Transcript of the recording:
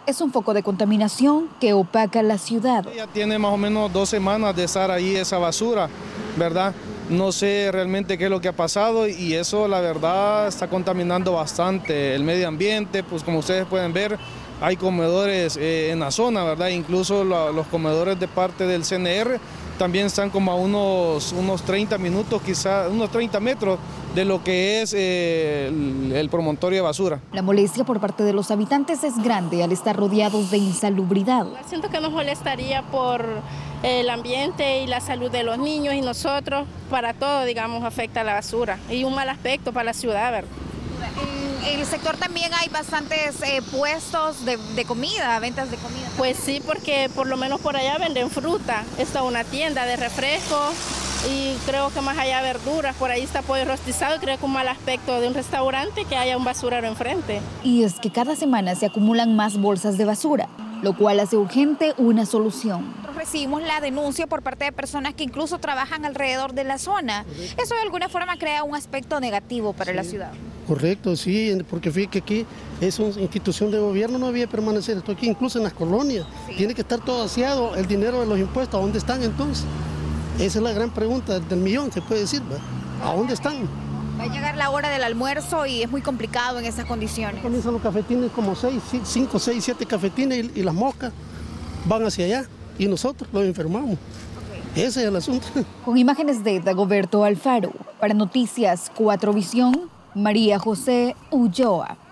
es un foco de contaminación que opaca la ciudad. Ya tiene más o menos 2 semanas de estar ahí esa basura, ¿verdad? No sé realmente qué es lo que ha pasado y eso la verdad está contaminando bastante el medio ambiente, pues como ustedes pueden ver hay comedores en la zona, ¿verdad? Incluso los comedores de parte del CNR también están como a unos 30 minutos, quizás unos 30 metros de lo que es el promontorio de basura. La molestia por parte de los habitantes es grande al estar rodeados de insalubridad. Siento que nos molestaría por el ambiente y la salud de los niños y nosotros, para todo, digamos, afecta la basura y un mal aspecto para la ciudad, ¿verdad? En el sector también hay bastantes puestos de comida, ventas de comida. Pues sí, porque por lo menos por allá venden fruta, está una tienda de refrescos y creo que más allá verduras, por ahí está pollo rostizado y creo que un mal aspecto de un restaurante que haya un basurero enfrente. Y es que cada semana se acumulan más bolsas de basura, lo cual hace urgente una solución. Recibimos la denuncia por parte de personas que incluso trabajan alrededor de la zona. Eso de alguna forma crea un aspecto negativo para la ciudad. Correcto, sí, porque fíjate que aquí es una institución de gobierno, no había permanecer. Esto aquí incluso en las colonias, tiene que estar todo aseado, el dinero de los impuestos, ¿a dónde están entonces? Esa es la gran pregunta del millón, se puede decir, ¿verdad? ¿A dónde están? Va a llegar la hora del almuerzo y es muy complicado en esas condiciones. Comienzan los cafetines como 5, 6, 7 cafetines y las moscas van hacia allá y nosotros los enfermamos. Ese es el asunto. Con imágenes de Dagoberto Alfaro, para Noticias 4 Visión, María José Ulloa.